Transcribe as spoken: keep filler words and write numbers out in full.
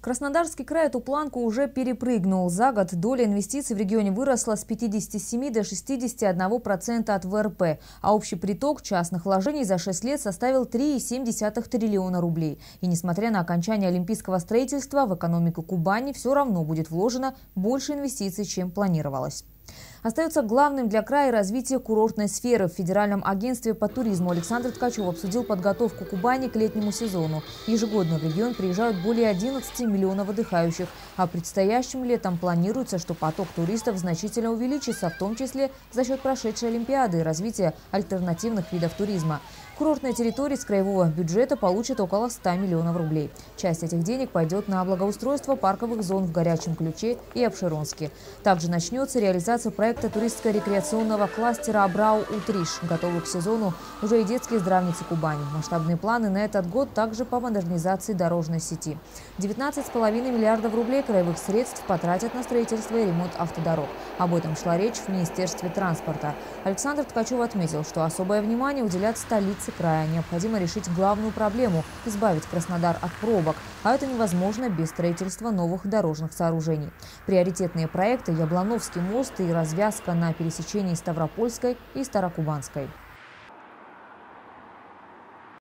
Краснодарский край эту планку уже перепрыгнул. За год доля инвестиций в регионе выросла с пятидесяти семи до шестидесяти одного процента от вэ эр пэ, а общий приток частных вложений за шесть лет составил три и семь десятых триллиона рублей. И несмотря на окончание олимпийского строительства, в экономику Кубани все равно будет вложено больше инвестиций, чем планировалось. Остается главным для края развитие курортной сферы. В Федеральном агентстве по туризму Александр Ткачев обсудил подготовку Кубани к летнему сезону. Ежегодно в регион приезжают более одиннадцати миллионов отдыхающих. А предстоящим летом планируется, что поток туристов значительно увеличится, в том числе за счет прошедшей Олимпиады и развития альтернативных видов туризма. Курортные территории с краевого бюджета получат около ста миллионов рублей. Часть этих денег пойдет на благоустройство парковых зон в Горячем Ключе и Апшеронске. Также начнется реализация проекта туристско-рекреационного кластера Абрау-Утриш. Готовы к сезону уже и детские здравницы Кубани. Масштабные планы на этот год также по модернизации дорожной сети. девятнадцать с половиной миллиардов рублей краевых средств потратят на строительство и ремонт автодорог. Об этом шла речь в Министерстве транспорта. Александр Ткачев отметил, что особое внимание уделят столице края. Необходимо решить главную проблему – избавить Краснодар от пробок. А это невозможно без строительства новых дорожных сооружений. Приоритетные проекты – Яблоновский мост и развязка на пересечении Ставропольской и Старокубанской.